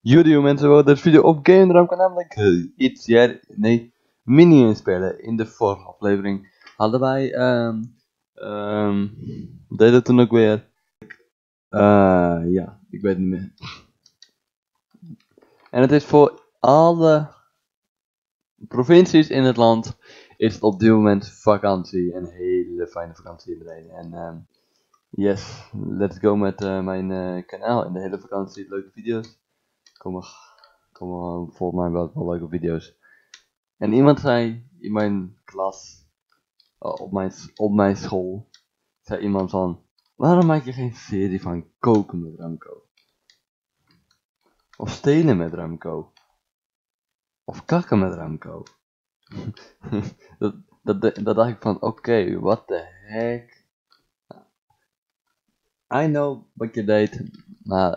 Jullie mensen willen deze video op GameDrum kan namelijk mini inspelen. In de vorige aflevering hadden wij wat deed het toen ook weer? Ja, ik weet het niet meer. En het is voor alle provincies in het land is het op dit moment vakantie. Een hele fijne vakantie iedereen. En yes, let's go met mijn kanaal in de hele vakantie. Leuke video's. Komen volgens mij wel leuke video's. En iemand zei in mijn klas, op mijn school, zei iemand van, waarom maak je geen serie van koken met Remco? Of stelen met Remco? Of kakken met Remco? dat dacht ik van, oké, what the heck? I know wat je deed, maar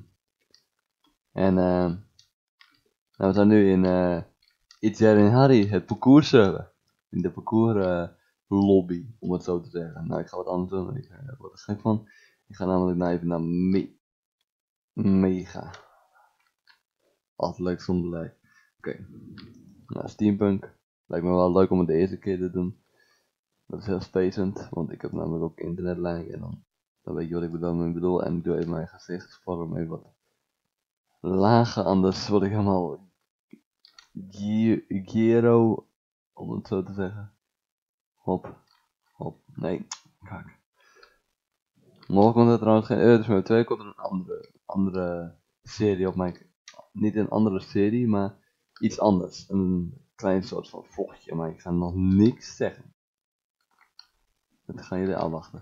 we zijn nu in Itziar en Harry, het parcours server. In de parcours lobby, om het zo te zeggen. Nou, ik ga wat anders doen, ik word er gek van. Ik ga namelijk even naar Mega. Altijd leuk zonder lijk. Oké. Nou, Steampunk. Lijkt me wel leuk om het de eerste keer te doen. Dat is heel spacend, want ik heb namelijk ook internetlijn en dan weet je wat ik bedoel. En ik doe even mijn gezichtsvorm even wat lager, anders word ik helemaal Gero, om het zo te zeggen. Hop, nee, kak. Morgen komt er trouwens geen Eurosmith 2, komt er een andere serie op mijn, niet een andere serie, maar iets anders. Een klein soort van vochtje, maar ik ga nog niks zeggen. Dat gaan jullie afwachten.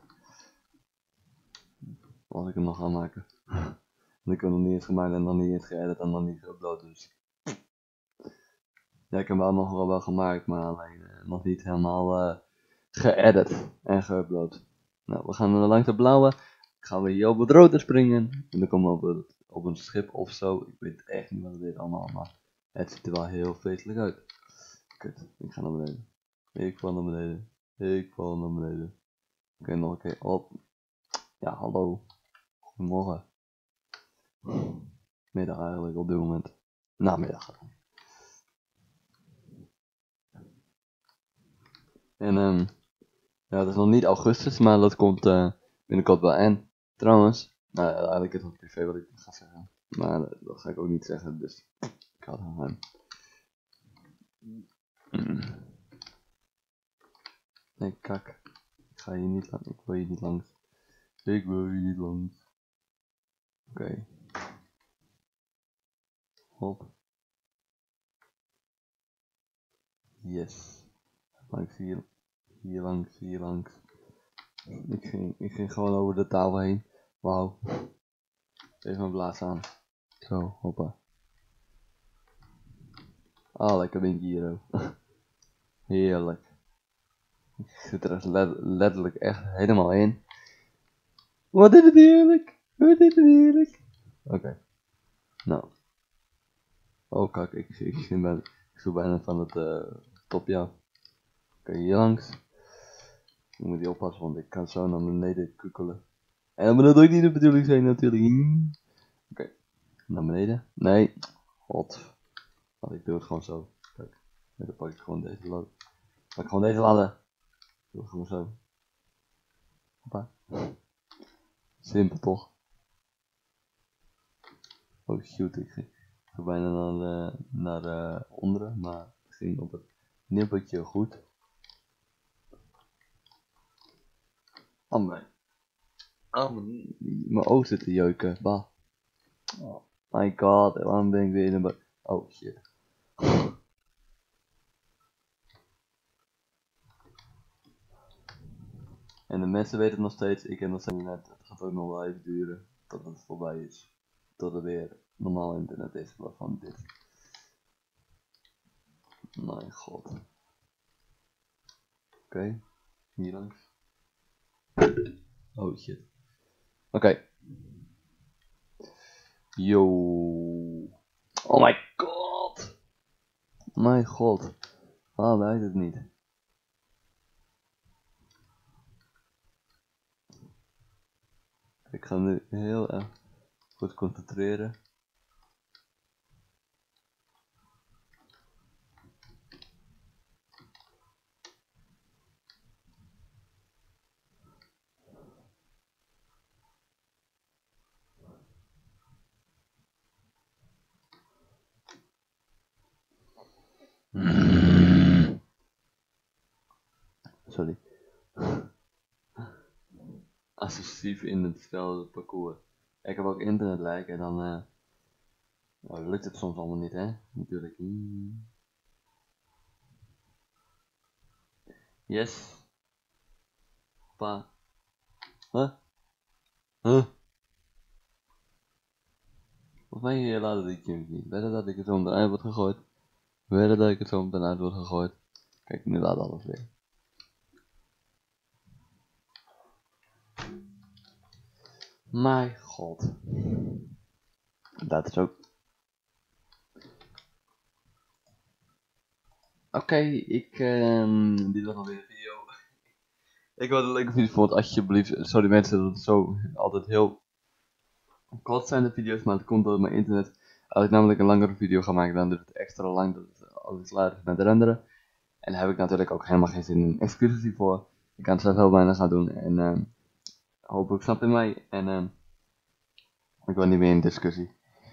Als ik hem nog ga maken. Want ik heb hem nog niet eens gemaakt en nog niet eens geëdit en nog niet geüpload, dus. Ja, ik heb hem nog wel gemaakt, maar alleen nog niet helemaal geëdit en geüpload. Nou, we gaan langs de blauwe. Gaan we hier op het rode springen. En dan komen we op een schip of zo. Ik weet echt niet wat het is allemaal, maar het ziet er wel heel feestelijk uit. Kut, ik ga naar beneden. Ik val naar beneden. Oké, nog een keer op. Ja, hallo. Goedemorgen. Middag eigenlijk op dit moment. Namiddag. En ja, het is nog niet augustus, maar dat komt binnenkort wel. En trouwens, nou eigenlijk is het nog privé wat ik ga zeggen. Maar dat ga ik ook niet zeggen, dus ik had hem. Nee, kak. Ik ga hier niet langs. Ik wil hier niet langs. Oké. Hop. Yes. Langs hier langs. Ik ging gewoon over de tafel heen. Wauw. Even mijn blaas aan. Zo, hoppa. Ah, lekker windje hier ook. Heerlijk. Ik zit er echt letterlijk echt helemaal in. Wat is het heerlijk. Oké. Nou. Oh kak, ik zoek bijna van het topje af. Oké, hier langs. Ik moet die oppassen, want ik kan zo naar beneden kukkelen. En dat moet ook niet de bedoeling zijn natuurlijk. Oké, naar beneden. Nee. God. Ik doe het gewoon zo. Kijk. Dan pak ik gewoon deze lood. Pak ik gewoon deze ladder. Doe het gewoon zo. Hoppa. Simpel toch? Oh shoot, ik ging bijna naar onderen, maar het ging op het nippertje goed. Oh mijn oog zit te jeuken, bah. Oh my god, waarom ben ik weer in een oh shit. En de mensen weten het nog steeds, ik heb nog steeds internet. Het gaat ook nog wel even duren tot het voorbij is. Tot er weer normaal internet is, waarvan dit. Mijn god. Oké, hier langs. Oh shit. Oké. Yo. Oh my god. Mijn god. Waarom werkt het niet? Ik ga nu heel erg goed concentreren. sorry. Assertief in het spel, het parcours. Ik heb ook internet lijken en dan lukt het soms allemaal niet, hè? Natuurlijk. Yes. Pa. Huh? Volgens mij laat ik het niet. Wedden dat ik het zo meteen uit word gegooid. Wedden dat ik het zo meteen uit word gegooid. Kijk, nu laat alles weer. Mijn god. Dat is ook. Oké, dit was alweer een video. Ik hoop dat het een leuke video vond, alsjeblieft. Sorry mensen dat het zo altijd heel kort zijn de video's, maar het komt door mijn internet. Als ik namelijk een langere video ga maken, dan duurt het extra lang dat het alles klaar is met renderen. En daar heb ik natuurlijk ook helemaal geen zin in. Excuses hiervoor. Ik kan het zelf heel weinig gaan doen en hopelijk snap je mij. En ik wil niet meer in discussie.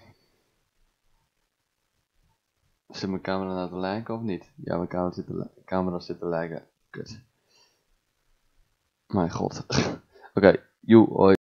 Zit mijn camera nou te lijken of niet? Ja, mijn camera zit te lijken. Kut. Mijn god. Oké, joe, hoi.